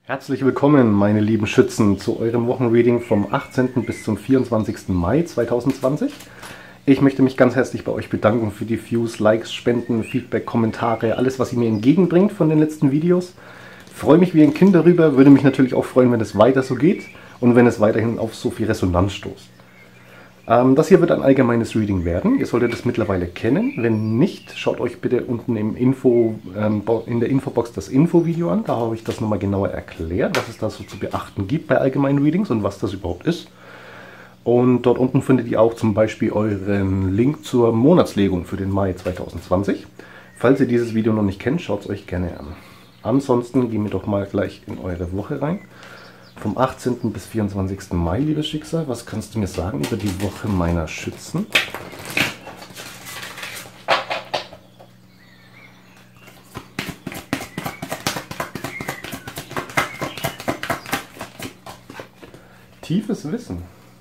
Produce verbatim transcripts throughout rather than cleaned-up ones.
Herzlich willkommen, meine lieben Schützen, zu eurem Wochenreading vom achtzehnten bis zum vierundzwanzigsten Mai zweitausendzwanzig. Ich möchte mich ganz herzlich bei euch bedanken für die Views, Likes, Spenden, Feedback, Kommentare, alles, was ihr mir entgegenbringt von den letzten Videos. Freue mich wie ein Kind darüber, würde mich natürlich auch freuen, wenn es weiter so geht und wenn es weiterhin auf so viel Resonanz stoßt. Ähm, das hier wird ein allgemeines Reading werden. Ihr solltet es mittlerweile kennen. Wenn nicht, schaut euch bitte unten im Info, ähm, in der Infobox das Infovideo an. Da habe ich das nochmal genauer erklärt, was es da so zu beachten gibt bei allgemeinen Readings und was das überhaupt ist. Und dort unten findet ihr auch zum Beispiel euren Link zur Monatslegung für den Mai zweitausendzwanzig. Falls ihr dieses Video noch nicht kennt, schaut es euch gerne an. Ansonsten gehen wir doch mal gleich in eure Woche rein. Vom achtzehnten bis vierundzwanzigsten Mai, liebes Schicksal, was kannst du mir sagen über die Woche meiner Schützen? Tiefes Wissen.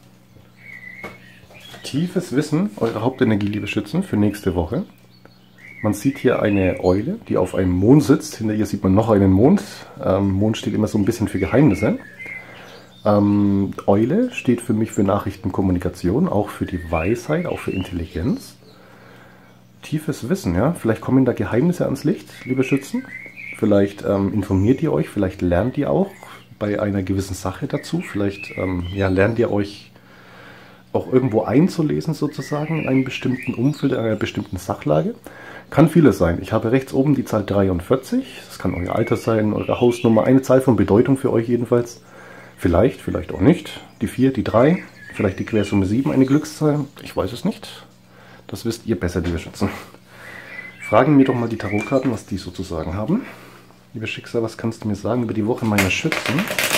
Tiefes Wissen, eure Hauptenergie, liebe Schützen, für nächste Woche. Man sieht hier eine Eule, die auf einem Mond sitzt. Hinter ihr sieht man noch einen Mond. Ähm, Mond steht immer so ein bisschen für Geheimnisse. Ähm, Eule steht für mich für Nachrichtenkommunikation, auch für die Weisheit, auch für Intelligenz. Tiefes Wissen, ja. Vielleicht kommen da Geheimnisse ans Licht, liebe Schützen. Vielleicht ähm, informiert ihr euch, vielleicht lernt ihr auch bei einer gewissen Sache dazu. Vielleicht ähm, ja, lernt ihr euch auch irgendwo einzulesen, sozusagen, in einem bestimmten Umfeld, in einer bestimmten Sachlage. Kann vieles sein. Ich habe rechts oben die Zahl dreiundvierzig. Das kann euer Alter sein, eure Hausnummer, eine Zahl von Bedeutung für euch jedenfalls. Vielleicht, vielleicht auch nicht. Die vier, die drei, vielleicht die Quersumme sieben, eine Glückszahl. Ich weiß es nicht. Das wisst ihr besser, liebe Schützen. Fragen mir doch mal die Tarotkarten, was die sozusagen haben. Liebe Schicksal, was kannst du mir sagen über die Woche meiner Schützen?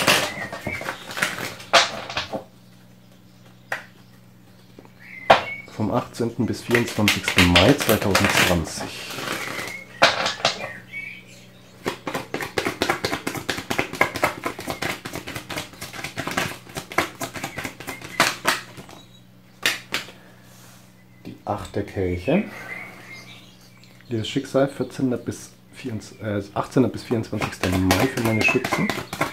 Vom achtzehnten bis vierundzwanzigsten Mai zweitausendzwanzig. Die achte Kelche. Liebes Schicksal, vierzehnten bis achtzehnten bis vierundzwanzigsten Mai für meine Schützen.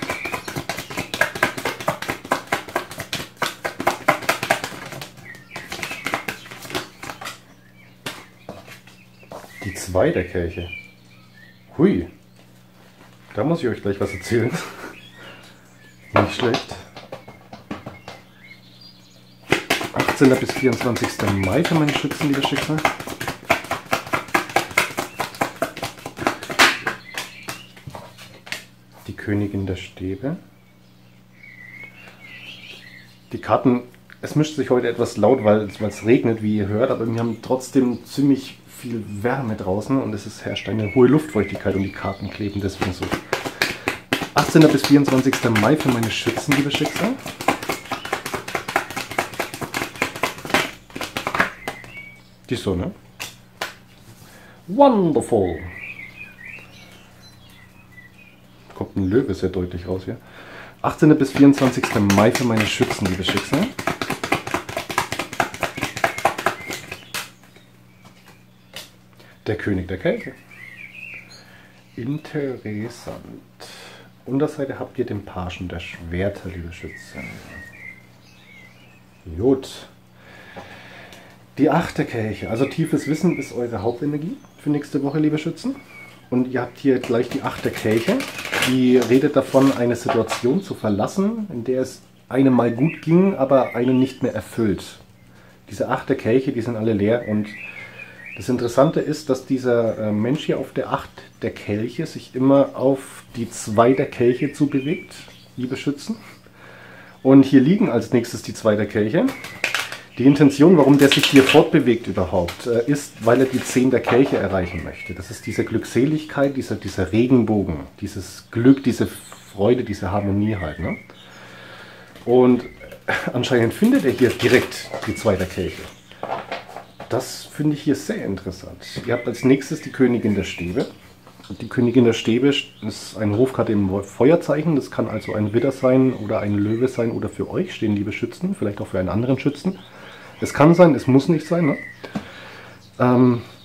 Die zweite Kelche. Hui. Da muss ich euch gleich was erzählen. Nicht schlecht. achtzehnten bis vierundzwanzigsten Mai für meine Schützen, liebe Schicksal. Die Königin der Stäbe. Die Karten, es mischt sich heute etwas laut, weil, weil es regnet, wie ihr hört, aber wir haben trotzdem ziemlich viel Wärme draußen und es ist, herrscht eine hohe Luftfeuchtigkeit und die Karten kleben deswegen so. achtzehnten bis vierundzwanzigsten Mai für meine Schützen, liebe Schicksal. Die Sonne. Wonderful. Kommt ein Löwe sehr deutlich raus hier. achtzehnten bis vierundzwanzigsten Mai für meine Schützen, liebe Schicksal. Der König der Kelche. Interessant. Unterseite habt ihr den Pagen der Schwerter, liebe Schützen. Gut. Die achte Kelche. Also tiefes Wissen ist eure Hauptenergie für nächste Woche, liebe Schützen. Und ihr habt hier gleich die achte Kelche. Die redet davon, eine Situation zu verlassen, in der es einem mal gut ging, aber einen nicht mehr erfüllt. Diese achte Kelche, die sind alle leer und das Interessante ist, dass dieser Mensch hier auf der acht der Kelche sich immer auf die zwei der Kelche zubewegt, liebe Schützen. Und hier liegen als nächstes die zwei der Kelche. Die Intention, warum der sich hier fortbewegt überhaupt, ist, weil er die zehn der Kelche erreichen möchte. Das ist diese Glückseligkeit, dieser, dieser Regenbogen, dieses Glück, diese Freude, diese Harmonie halt. Ne? Und anscheinend findet er hier direkt die zwei der Kelche. Das finde ich hier sehr interessant. Ihr habt als nächstes die Königin der Stäbe. Die Königin der Stäbe ist eine Hofkarte im Feuerzeichen. Das kann also ein Widder sein oder ein Löwe sein oder für euch stehen, liebe Schützen. Vielleicht auch für einen anderen Schützen. Es kann sein, es muss nicht sein. Ne? Ähm,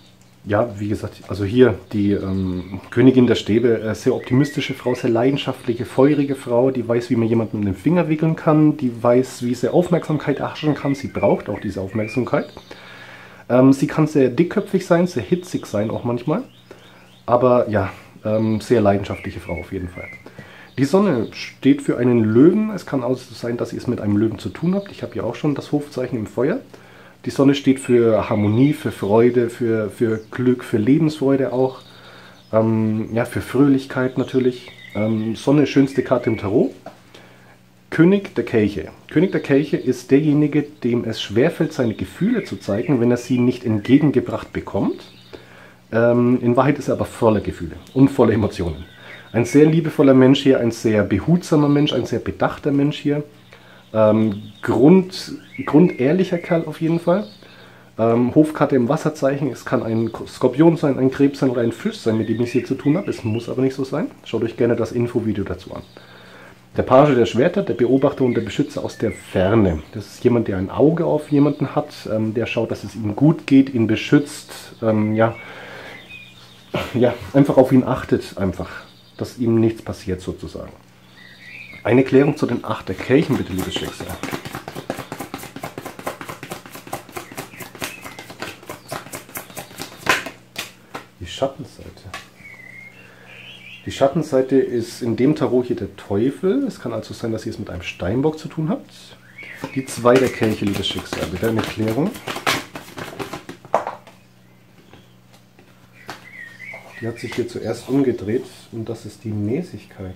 ja, wie gesagt, also hier die ähm, Königin der Stäbe, äh, sehr optimistische Frau, sehr leidenschaftliche, feurige Frau, die weiß, wie man jemanden um den Finger wickeln kann, die weiß, wie sie Aufmerksamkeit erhaschen kann, sie braucht auch diese Aufmerksamkeit. Ähm, sie kann sehr dickköpfig sein, sehr hitzig sein auch manchmal, aber ja, ähm, sehr leidenschaftliche Frau auf jeden Fall. Die Sonne steht für einen Löwen, es kann auch sein, dass ihr es mit einem Löwen zu tun habt, ich habe ja auch schon das Hofzeichen im Feuer. Die Sonne steht für Harmonie, für Freude, für, für Glück, für Lebensfreude auch. Ähm, ja, für Fröhlichkeit natürlich. Ähm, Sonne, schönste Karte im Tarot. König der Kelche. König der Kelche ist derjenige, dem es schwerfällt, seine Gefühle zu zeigen, wenn er sie nicht entgegengebracht bekommt. Ähm, in Wahrheit ist er aber voller Gefühle und voller Emotionen. Ein sehr liebevoller Mensch hier, ein sehr behutsamer Mensch, ein sehr bedachter Mensch hier. Ähm, Grund, grundehrlicher Kerl auf jeden Fall. Ähm, Hofkarte im Wasserzeichen. Es kann ein Skorpion sein, ein Krebs sein oder ein Fisch sein, mit dem ich es hier zu tun habe. Es muss aber nicht so sein. Schaut euch gerne das Infovideo dazu an. Der Page der Schwerter, der Beobachter und der Beschützer aus der Ferne. Das ist jemand, der ein Auge auf jemanden hat, ähm, der schaut, dass es ihm gut geht, ihn beschützt. Ähm, ja, ja, einfach auf ihn achtet, einfach, dass ihm nichts passiert sozusagen. Eine Klärung zu den acht der Kelchen, bitte, liebes Schicksal. Die Schattenseite. Die Schattenseite ist in dem Tarot hier der Teufel. Es kann also sein, dass ihr es mit einem Steinbock zu tun habt. Die zwei der Kelche, liebes Schicksal. Bitte eine Klärung. Die hat sich hier zuerst umgedreht und das ist die Mäßigkeit.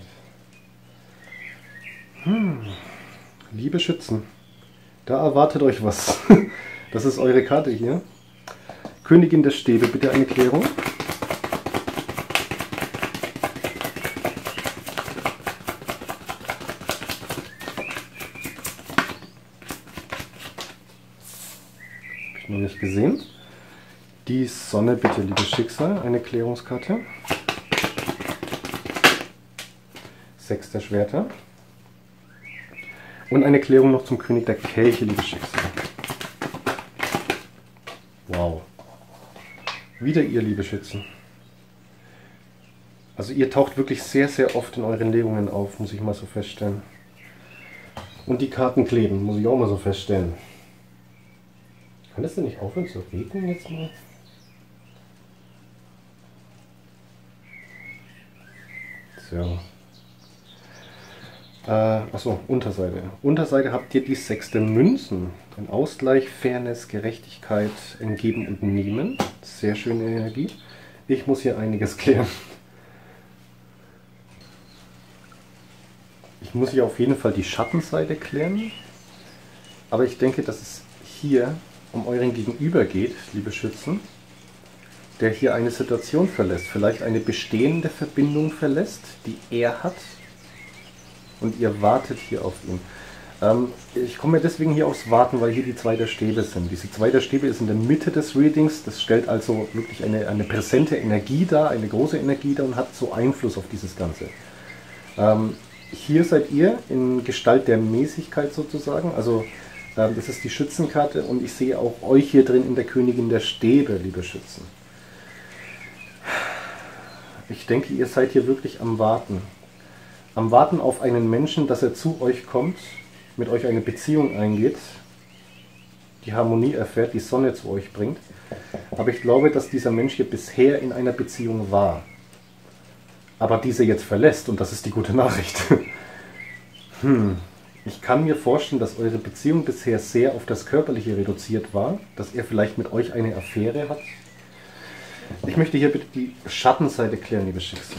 Hm. Liebe Schützen, da erwartet euch was. Das ist eure Karte hier. Königin der Stäbe, bitte eine Klärung. Habe ich noch nicht gesehen. Die Sonne, bitte, liebes Schicksal, eine Klärungskarte. Sechs der Schwerter. Und eine Klärung noch zum König der Kelche, liebes Schicksal. Wow. Wieder ihr, liebe Schützen. Also ihr taucht wirklich sehr, sehr oft in euren Legungen auf, muss ich mal so feststellen. Und die Karten kleben, muss ich auch mal so feststellen. Kann das denn nicht aufhören zu regnen jetzt mal? So. Äh, achso, Unterseite. Unterseite habt ihr die Sechs der Münzen. Ein Ausgleich, Fairness, Gerechtigkeit, ein Geben und Nehmen. Sehr schöne Energie. Ich muss hier einiges klären. Ich muss hier auf jeden Fall die Schattenseite klären. Aber ich denke, dass es hier um euren Gegenüber geht, liebe Schützen, der hier eine Situation verlässt. Vielleicht eine bestehende Verbindung verlässt, die er hat. Und ihr wartet hier auf ihn. Ähm, ich komme deswegen hier aufs Warten, weil hier die zwei der Stäbe sind. Diese zwei der Stäbe ist in der Mitte des Readings. Das stellt also wirklich eine, eine präsente Energie dar, eine große Energie dar und hat so Einfluss auf dieses Ganze. Ähm, hier seid ihr in Gestalt der Mäßigkeit sozusagen. Also ähm, das ist die Schützenkarte und ich sehe auch euch hier drin in der Königin der Stäbe, liebe Schützen. Ich denke, ihr seid hier wirklich am Warten. Am Warten auf einen Menschen, dass er zu euch kommt, mit euch eine Beziehung eingeht, die Harmonie erfährt, die Sonne zu euch bringt. Aber ich glaube, dass dieser Mensch hier bisher in einer Beziehung war. Aber diese jetzt verlässt und das ist die gute Nachricht. Hm. Ich kann mir vorstellen, dass eure Beziehung bisher sehr auf das Körperliche reduziert war, dass er vielleicht mit euch eine Affäre hat. Ich möchte hier bitte die Schattenseite klären, liebe Schicksal.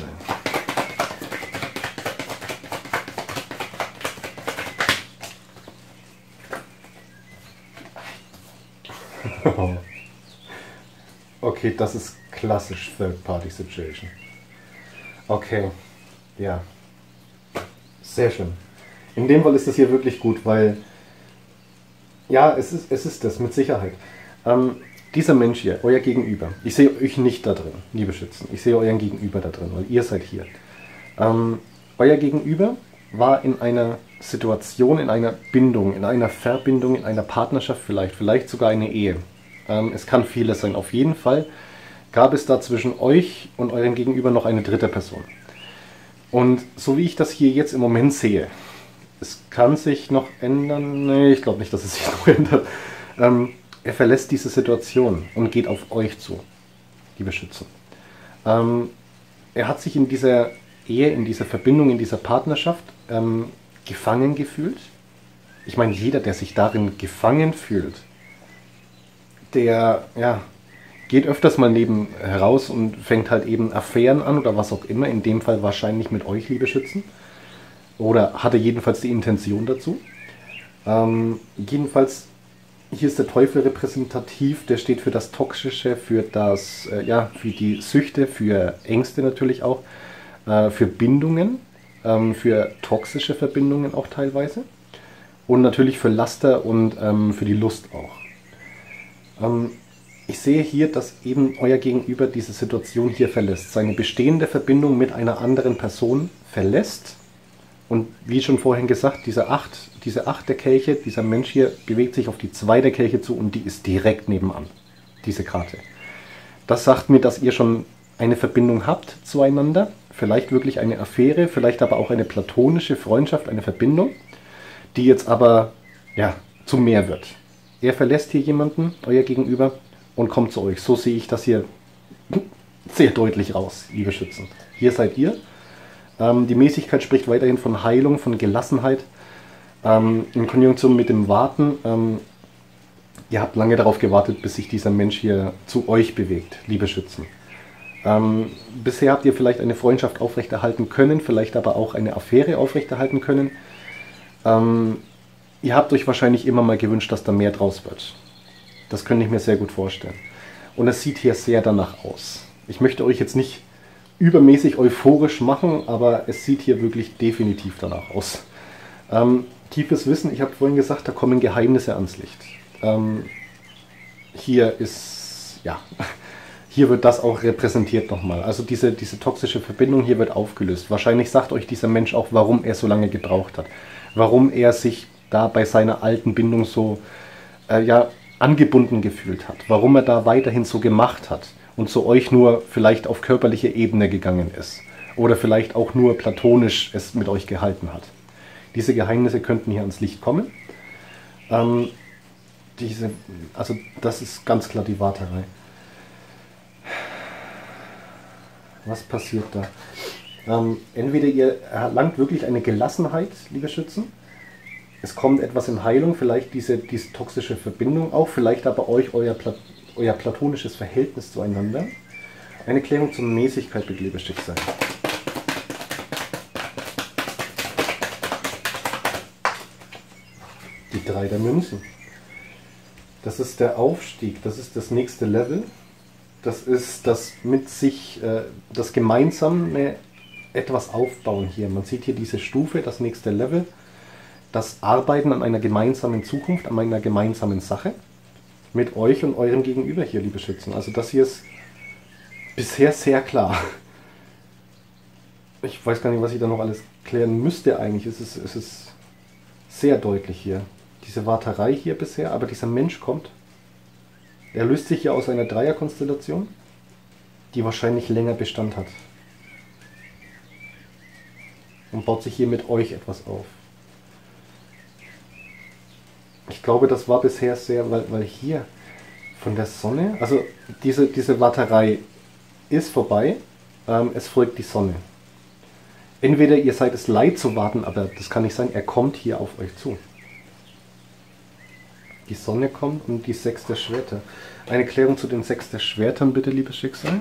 Okay, das ist klassisch Third-Party-Situation. Okay, ja. Sehr schön. In dem Fall ist das hier wirklich gut, weil... Ja, es ist, es ist das, mit Sicherheit. Ähm, dieser Mensch hier, euer Gegenüber, ich sehe euch nicht da drin, liebe Schützen. Ich sehe euren Gegenüber da drin, weil ihr seid hier. Ähm, euer Gegenüber war in einer Situation, in einer Bindung, in einer Verbindung, in einer Partnerschaft vielleicht, vielleicht sogar eine Ehe. Ähm, es kann vieles sein. Auf jeden Fall gab es da zwischen euch und eurem Gegenüber noch eine dritte Person. Und so wie ich das hier jetzt im Moment sehe, es kann sich noch ändern, nee, ich glaube nicht, dass es sich noch ändert, ähm, er verlässt diese Situation und geht auf euch zu, liebe Schützen. Ähm, er hat sich in dieser Ehe, in dieser Verbindung, in dieser Partnerschaft ähm, gefangen gefühlt. Ich meine, jeder, der sich darin gefangen fühlt, der ja, geht öfters mal neben heraus und fängt halt eben Affären an oder was auch immer, in dem Fall wahrscheinlich mit euch, liebe Schützen. Oder hatte jedenfalls die Intention dazu. Ähm, jedenfalls, hier ist der Teufel repräsentativ, der steht für das Toxische, für das, äh, ja, für die Süchte, für Ängste natürlich auch, äh, für Bindungen, ähm, für toxische Verbindungen auch teilweise. Und natürlich für Laster und ähm, für die Lust auch. Ähm, ich sehe hier, dass eben euer Gegenüber diese Situation hier verlässt, seine bestehende Verbindung mit einer anderen Person verlässt. Und wie schon vorhin gesagt, diese acht, diese acht der Kelche, dieser Mensch hier bewegt sich auf die zwei der Kelche zu und die ist direkt nebenan, diese Karte. Das sagt mir, dass ihr schon eine Verbindung habt zueinander, vielleicht wirklich eine Affäre, vielleicht aber auch eine platonische Freundschaft, eine Verbindung, die jetzt aber ja, zu mehr wird. Er verlässt hier jemanden, euer Gegenüber, und kommt zu euch. So sehe ich das hier sehr deutlich raus, liebe Schützen. Hier seid ihr. Ähm, die Mäßigkeit spricht weiterhin von Heilung, von Gelassenheit. Ähm, in Konjunktion mit dem Warten. Ähm, ihr habt lange darauf gewartet, bis sich dieser Mensch hier zu euch bewegt, liebe Schützen. Ähm, bisher habt ihr vielleicht eine Freundschaft aufrechterhalten können, vielleicht aber auch eine Affäre aufrechterhalten können. Ähm, ihr habt euch wahrscheinlich immer mal gewünscht, dass da mehr draus wird. Das könnte ich mir sehr gut vorstellen. Und es sieht hier sehr danach aus. Ich möchte euch jetzt nicht übermäßig euphorisch machen, aber es sieht hier wirklich definitiv danach aus. Ähm, tiefes Wissen, ich habe vorhin gesagt, da kommen Geheimnisse ans Licht. Ähm, hier ist, ja, hier wird das auch repräsentiert nochmal. Also diese, diese toxische Verbindung hier wird aufgelöst. Wahrscheinlich sagt euch dieser Mensch auch, warum er so lange gebraucht hat. Warum er sich da bei seiner alten Bindung so, äh, ja, angebunden gefühlt hat, warum er da weiterhin so gemacht hat und zu euch nur vielleicht auf körperliche Ebene gegangen ist oder vielleicht auch nur platonisch es mit euch gehalten hat. Diese Geheimnisse könnten hier ans Licht kommen. Ähm, diese, also das ist ganz klar die Warterei. Was passiert da? Ähm, entweder ihr erlangt wirklich eine Gelassenheit, liebe Schützen, es kommt etwas in Heilung, vielleicht diese, diese toxische Verbindung auch, vielleicht aber euch euer, Plat euer platonisches Verhältnis zueinander. Eine Klärung zur Mäßigkeit, bitte, liebes Schicksal. Die drei der Münzen. Das ist der Aufstieg, das ist das nächste Level. Das ist das mit sich, äh, das gemeinsame etwas aufbauen hier. Man sieht hier diese Stufe, das nächste Level. Das Arbeiten an einer gemeinsamen Zukunft, an einer gemeinsamen Sache mit euch und eurem Gegenüber hier, liebe Schützen. Also das hier ist bisher sehr klar. Ich weiß gar nicht, was ich da noch alles klären müsste eigentlich. Es ist, es ist sehr deutlich hier. Diese Warterei hier bisher, aber dieser Mensch kommt. Er löst sich hier aus einer Dreierkonstellation, die wahrscheinlich länger Bestand hat. Und baut sich hier mit euch etwas auf. Ich glaube, das war bisher sehr, weil, weil hier von der Sonne, also diese, diese Warterei ist vorbei, ähm, es folgt die Sonne. Entweder ihr seid es leid zu warten, aber das kann nicht sein, er kommt hier auf euch zu. Die Sonne kommt und die Sechs der Schwerter. Eine Klärung zu den Sechs der Schwertern bitte, liebes Schicksal.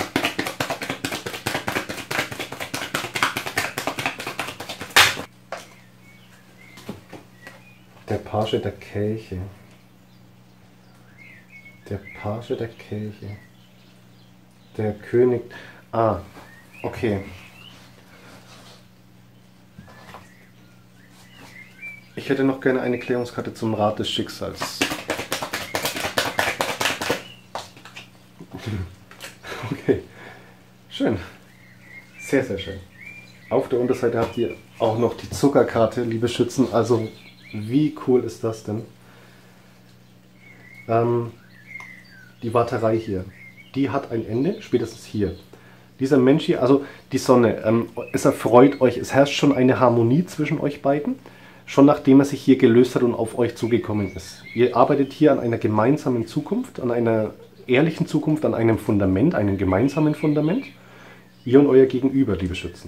Der Page der Kelche. Der Page der Kelche. Der König. Ah, okay. Ich hätte noch gerne eine Klärungskarte zum Rat des Schicksals. Okay, schön. Sehr, sehr schön. Auf der Unterseite habt ihr auch noch die Zuckerkarte, liebe Schützen. Also, wie cool ist das denn? Ähm, die Warterei hier. die hat ein Ende, spätestens hier. Dieser Mensch hier, also die Sonne, ähm, es erfreut euch, es herrscht schon eine Harmonie zwischen euch beiden, schon nachdem er sich hier gelöst hat und auf euch zugekommen ist. Ihr arbeitet hier an einer gemeinsamen Zukunft, an einer ehrlichen Zukunft, an einem Fundament, einem gemeinsamen Fundament. Ihr und euer Gegenüber, liebe Schützen.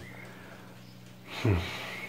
Hm.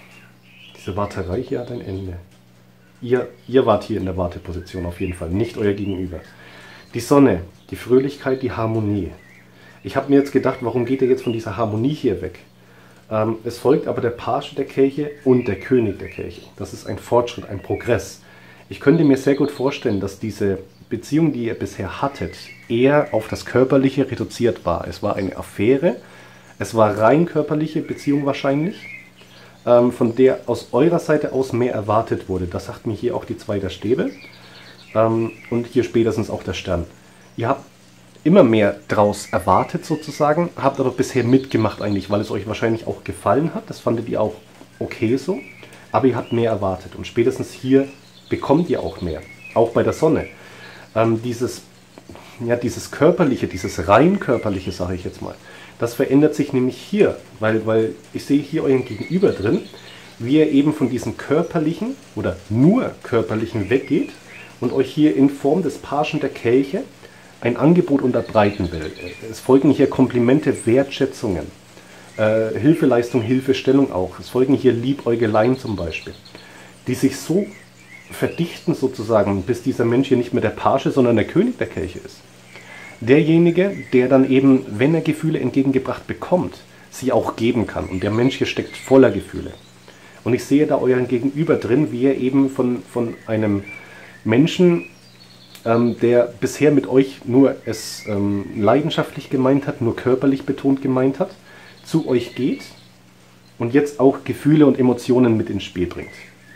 Diese Warterei hier hat ein Ende. Ihr, ihr wart hier in der Warteposition auf jeden Fall, nicht euer Gegenüber. Die Sonne, die Fröhlichkeit, die Harmonie. Ich habe mir jetzt gedacht, warum geht ihr jetzt von dieser Harmonie hier weg? Ähm, es folgt aber der Page der Kelche und der König der Kelche. Das ist ein Fortschritt, ein Progress. Ich könnte mir sehr gut vorstellen, dass diese Beziehung, die ihr bisher hattet, eher auf das Körperliche reduziert war. Es war eine Affäre, es war rein körperliche Beziehung wahrscheinlich, ähm, von der aus eurer Seite aus mehr erwartet wurde. Das sagt mir hier auch die zwei der Stäbe ähm, und hier spätestens auch der Stern. Ihr habt immer mehr draus erwartet sozusagen, habt aber bisher mitgemacht eigentlich, weil es euch wahrscheinlich auch gefallen hat. Das fandet ihr auch okay so, aber ihr habt mehr erwartet und spätestens hier bekommt ihr auch mehr, auch bei der Sonne. Ähm, dieses, ja, dieses körperliche, dieses rein körperliche, sage ich jetzt mal, das verändert sich nämlich hier, weil, weil ich sehe hier euren Gegenüber drin, wie er eben von diesem körperlichen oder nur körperlichen weggeht und euch hier in Form des Pagen der Kelche ein Angebot unterbreiten will. Es folgen hier Komplimente, Wertschätzungen, äh, Hilfeleistung, Hilfestellung auch. Es folgen hier Liebäugeleien zum Beispiel, die sich so verdichten sozusagen, bis dieser Mensch hier nicht mehr der Page, sondern der König der Kelche ist. Derjenige, der dann eben, wenn er Gefühle entgegengebracht bekommt, sie auch geben kann. Und der Mensch hier steckt voller Gefühle. Und ich sehe da euren Gegenüber drin, wie er eben von, von einem Menschen, ähm, der bisher mit euch nur es ähm, leidenschaftlich gemeint hat, nur körperlich betont gemeint hat, zu euch geht und jetzt auch Gefühle und Emotionen mit ins Spiel bringt.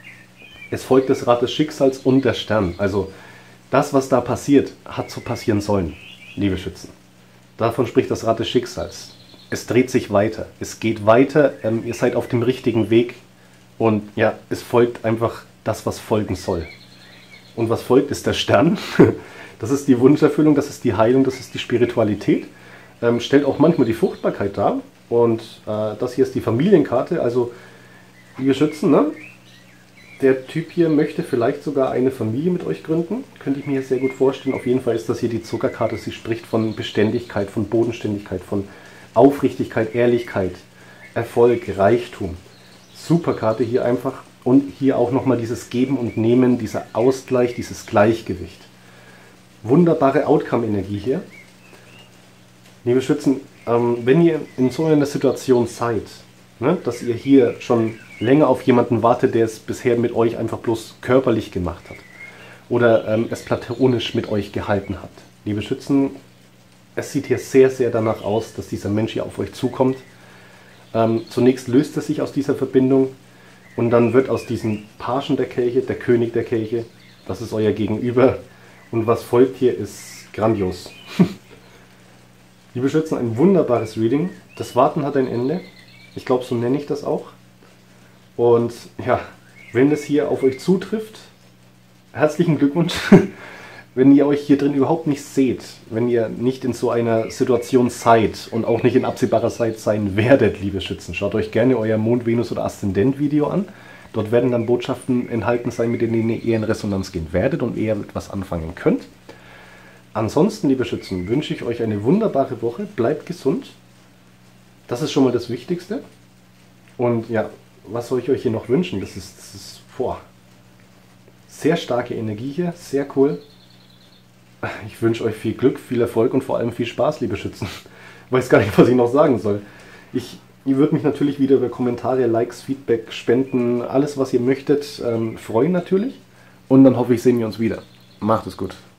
Es folgt das Rad des Schicksals und der Stern. Also das, was da passiert, hat so passieren sollen, liebe Schützen. Davon spricht das Rad des Schicksals. Es dreht sich weiter. Es geht weiter. Ähm, ihr seid auf dem richtigen Weg. Und ja, es folgt einfach das, was folgen soll. Und was folgt, ist der Stern. Das ist die Wunscherfüllung, das ist die Heilung, das ist die Spiritualität. Ähm, stellt auch manchmal die Fruchtbarkeit dar. Und äh, das hier ist die Familienkarte. Also, liebe Schützen, ne? Der Typ hier möchte vielleicht sogar eine Familie mit euch gründen. Könnte ich mir hier sehr gut vorstellen. Auf jeden Fall ist das hier die Zuckerkarte. Sie spricht von Beständigkeit, von Bodenständigkeit, von Aufrichtigkeit, Ehrlichkeit, Erfolg, Reichtum. Super Karte hier einfach. Und hier auch nochmal dieses Geben und Nehmen, dieser Ausgleich, dieses Gleichgewicht. Wunderbare Outcome-Energie hier. Liebe Schützen, ähm, wenn ihr in so einer Situation seid, ne, dass ihr hier schon länger auf jemanden wartet, der es bisher mit euch einfach bloß körperlich gemacht hat oder ähm, es platonisch mit euch gehalten hat. Liebe Schützen, es sieht hier sehr, sehr danach aus, dass dieser Mensch hier auf euch zukommt. Ähm, zunächst löst er sich aus dieser Verbindung und dann wird aus diesem Pagen der Kelche der König der Kelche. Das ist euer Gegenüber und was folgt hier ist grandios. Liebe Schützen, ein wunderbares Reading. Das Warten hat ein Ende. Ich glaube, so nenne ich das auch. Und ja, wenn es hier auf euch zutrifft, herzlichen Glückwunsch. Wenn ihr euch hier drin überhaupt nicht seht, wenn ihr nicht in so einer Situation seid und auch nicht in absehbarer Zeit sein werdet, liebe Schützen, schaut euch gerne euer Mond-, Venus- oder Aszendent-Video an. Dort werden dann Botschaften enthalten sein, mit denen ihr eher in Resonanz gehen werdet und eher etwas anfangen könnt. Ansonsten, liebe Schützen, wünsche ich euch eine wunderbare Woche. Bleibt gesund. Das ist schon mal das Wichtigste. Und ja, was soll ich euch hier noch wünschen? Das ist, das ist boah, sehr starke Energie hier, sehr cool. Ich wünsche euch viel Glück, viel Erfolg und vor allem viel Spaß, liebe Schützen. Ich weiß gar nicht, was ich noch sagen soll. Ich, ich würde mich natürlich wieder über Kommentare, Likes, Feedback, Spenden, alles was ihr möchtet, ähm, freuen natürlich. Und dann hoffe ich, sehen wir uns wieder. Macht es gut.